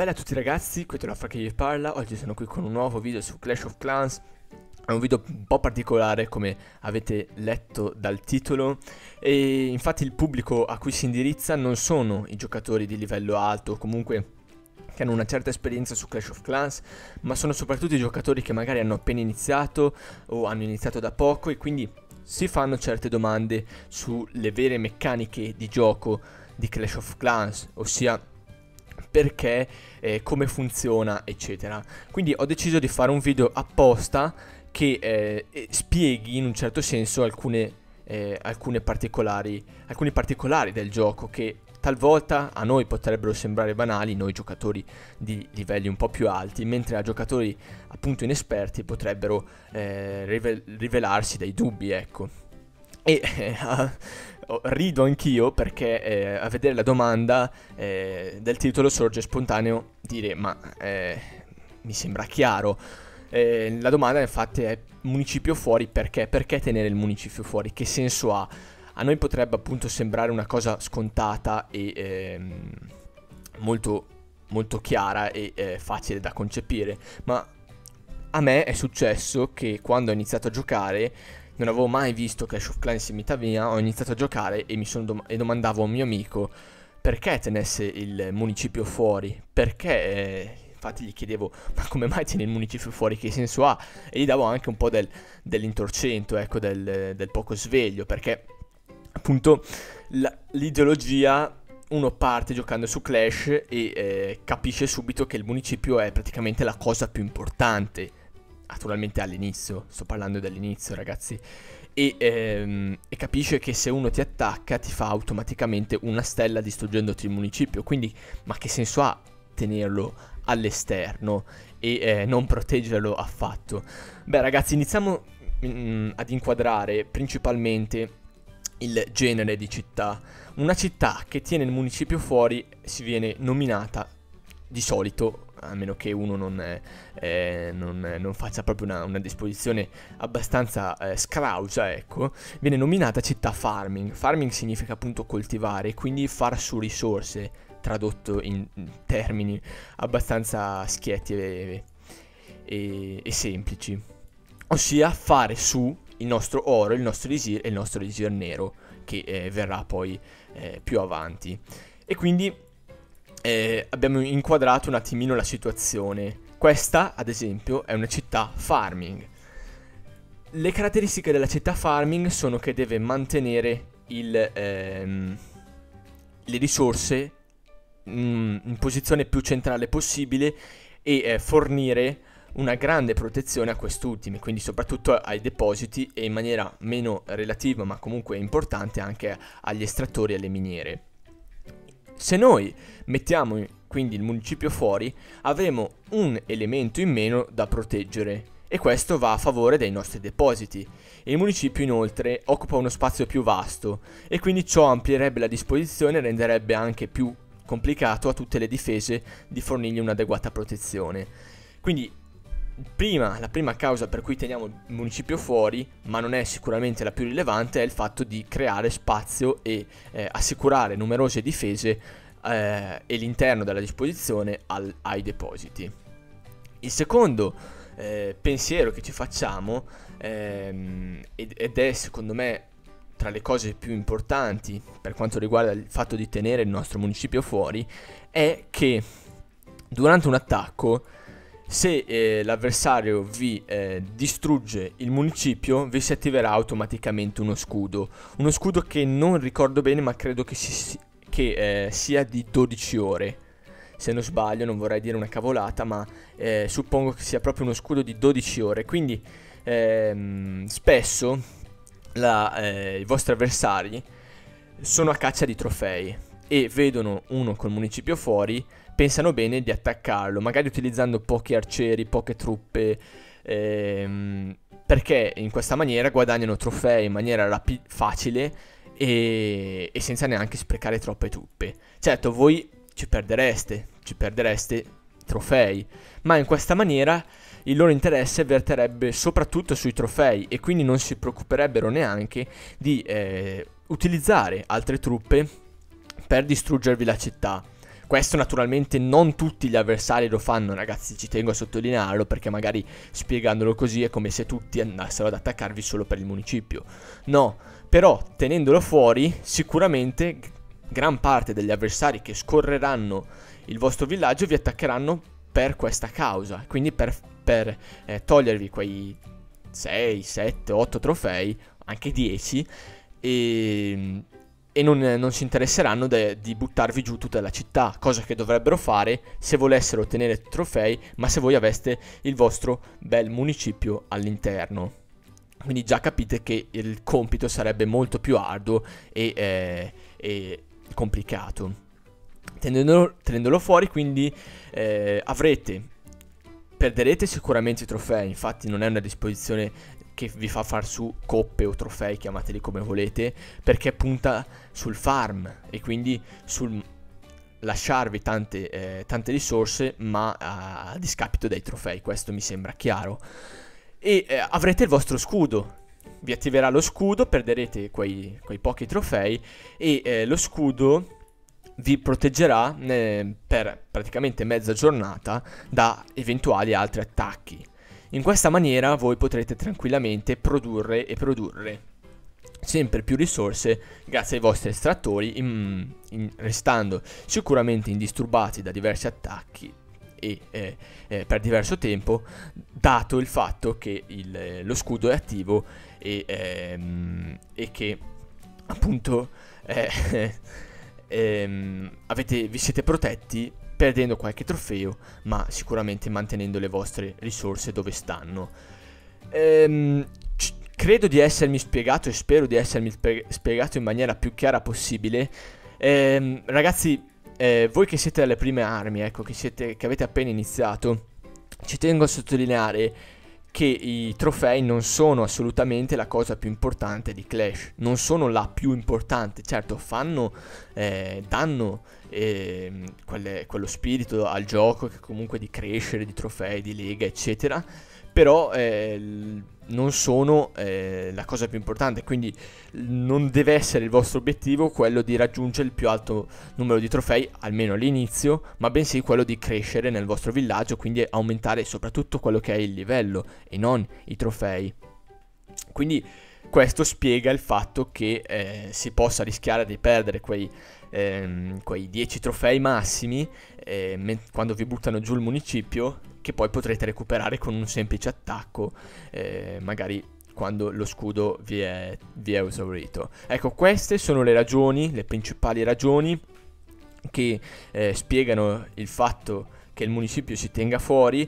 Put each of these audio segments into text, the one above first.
Bella a tutti ragazzi, qui è Raffa che vi parla. Oggi sono qui con un nuovo video su Clash of Clans. È un video un po' particolare, come avete letto dal titolo, e infatti il pubblico a cui si indirizza non sono i giocatori di livello alto o comunque che hanno una certa esperienza su Clash of Clans, ma sono soprattutto i giocatori che magari hanno appena iniziato o hanno iniziato da poco e quindi si fanno certe domande sulle vere meccaniche di gioco di Clash of Clans, ossia perché, come funziona, eccetera. Quindi ho deciso di fare un video apposta che spieghi in un certo senso alcuni particolari del gioco che talvolta a noi potrebbero sembrare banali, noi giocatori di livelli un po' più alti, mentre a giocatori appunto inesperti potrebbero rivelarsi dei dubbi, ecco. E rido anch'io perché a vedere la domanda del titolo sorge spontaneo dire ma mi sembra chiaro. La domanda infatti è municipio fuori perché? Perché tenere il municipio fuori? Che senso ha? A noi potrebbe appunto sembrare una cosa scontata e molto, molto chiara e facile da concepire, ma a me è successo che quando ho iniziato a giocare non avevo mai visto Clash of Clans in vita mia, ho iniziato a giocare e e domandavo a un mio amico perché tenesse il municipio fuori, perché, infatti gli chiedevo ma come mai tieni il municipio fuori, che senso ha? E gli davo anche un po' dell'intorcento, ecco, del poco sveglio, perché appunto l'ideologia, uno parte giocando su Clash e capisce subito che il municipio è praticamente la cosa più importante. Naturalmente all'inizio, sto parlando dell'inizio ragazzi, e capisce che se uno ti attacca ti fa automaticamente una stella distruggendoti il municipio, quindi ma che senso ha tenerlo all'esterno e non proteggerlo affatto? Beh ragazzi, iniziamo ad inquadrare principalmente il genere di città. Una città che tiene il municipio fuori si viene nominata di solito, a meno che uno non faccia proprio una disposizione abbastanza scrausa, ecco, viene nominata città farming. Farming significa appunto coltivare, quindi far su risorse, tradotto in termini abbastanza schietti e semplici, ossia fare su il nostro oro, il nostro elisir e il nostro elisir nero, che verrà poi più avanti. E quindi abbiamo inquadrato un attimino la situazione. Questa, ad esempio, è una città farming. Le caratteristiche della città farming sono che deve mantenere le risorse in posizione più centrale possibile e fornire una grande protezione a quest'ultimi, quindi soprattutto ai depositi e in maniera meno relativa ma comunque importante anche agli estrattori e alle miniere. Se noi mettiamo quindi il municipio fuori, avremo un elemento in meno da proteggere e questo va a favore dei nostri depositi. Il municipio inoltre occupa uno spazio più vasto e quindi ciò amplierebbe la disposizione e renderebbe anche più complicato a tutte le difese di fornirgli un'adeguata protezione. Quindi la prima causa per cui teniamo il municipio fuori, ma non è sicuramente la più rilevante, è il fatto di creare spazio e assicurare numerose difese e l'interno della disposizione ai depositi. Il secondo pensiero che ci facciamo, ed è secondo me tra le cose più importanti per quanto riguarda il fatto di tenere il nostro municipio fuori, è che durante un attacco, se l'avversario vi distrugge il municipio, vi si attiverà automaticamente uno scudo che non ricordo bene ma credo che sia di 12 ore, se non sbaglio, non vorrei dire una cavolata, ma suppongo che sia proprio uno scudo di 12 ore, quindi spesso i vostri avversari sono a caccia di trofei e vedono uno col municipio fuori, pensano bene di attaccarlo, magari utilizzando pochi arcieri, poche truppe, perché in questa maniera guadagnano trofei in maniera facile e senza neanche sprecare troppe truppe. Certo, voi ci perdereste trofei, ma in questa maniera il loro interesse verterebbe soprattutto sui trofei e quindi non si preoccuperebbero neanche di utilizzare altre truppe per distruggervi la città. Questo naturalmente non tutti gli avversari lo fanno, ragazzi, ci tengo a sottolinearlo, perché magari spiegandolo così è come se tutti andassero ad attaccarvi solo per il municipio. No, però tenendolo fuori sicuramente gran parte degli avversari che scorreranno il vostro villaggio vi attaccheranno per questa causa, quindi per togliervi quei 6, 7, 8 trofei, anche 10, e non si interesseranno di buttarvi giù tutta la città, cosa che dovrebbero fare se volessero ottenere trofei, ma se voi aveste il vostro bel municipio all'interno. Quindi già capite che il compito sarebbe molto più arduo e complicato. Tenendolo fuori, quindi perderete sicuramente i trofei, infatti non è una disposizione che vi fa far su coppe o trofei, chiamateli come volete, perché punta sul farm e quindi sul lasciarvi tante risorse, ma a discapito dei trofei. Questo mi sembra chiaro. E avrete il vostro scudo, vi attiverà lo scudo, perderete quei pochi trofei, e lo scudo vi proteggerà per praticamente mezza giornata da eventuali altri attacchi. In questa maniera voi potrete tranquillamente produrre sempre più risorse grazie ai vostri estrattori, restando sicuramente indisturbati da diversi attacchi e per diverso tempo, dato il fatto che lo scudo è attivo e che appunto vi siete protetti, perdendo qualche trofeo, ma sicuramente mantenendo le vostre risorse dove stanno. Credo di essermi spiegato e spero di essermi spiegato in maniera più chiara possibile. Ragazzi, voi che siete alle prime armi, ecco, che avete appena iniziato, ci tengo a sottolineare che i trofei non sono assolutamente la cosa più importante di Clash, non sono la più importante. Certo, danno quello spirito al gioco, che comunque di crescere, di trofei, di lega, eccetera, però non sono la cosa più importante, quindi non deve essere il vostro obiettivo quello di raggiungere il più alto numero di trofei, almeno all'inizio, ma bensì quello di crescere nel vostro villaggio, quindi aumentare soprattutto quello che è il livello e non i trofei. Quindi questo spiega il fatto che si possa rischiare di perdere quei 10 trofei massimi quando vi buttano giù il municipio, che poi potrete recuperare con un semplice attacco, magari quando lo scudo vi è esaurito. Ecco, queste sono le ragioni, le principali ragioni che spiegano il fatto che il municipio si tenga fuori,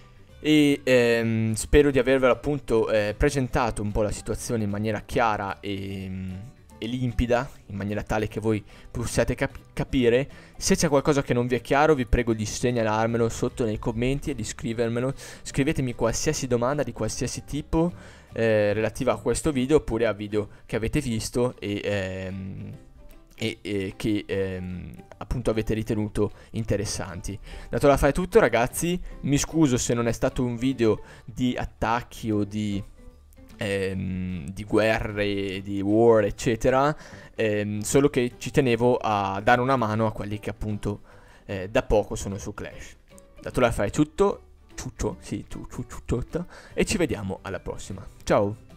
e spero di avervelo appunto presentato un po' la situazione in maniera chiara e limpida, in maniera tale che voi possiate capire. Se c'è qualcosa che non vi è chiaro, vi prego di segnalarmelo sotto nei commenti e di scrivermelo. Scrivetemi qualsiasi domanda di qualsiasi tipo relativa a questo video, oppure a video che avete visto e che appunto avete ritenuto interessanti. Dato la fare tutto, ragazzi, mi scuso se non è stato un video di attacchi o di guerre, di war, eccetera, solo che ci tenevo a dare una mano a quelli che appunto da poco sono su Clash. Dato la fare tutto, e ci vediamo alla prossima. Ciao!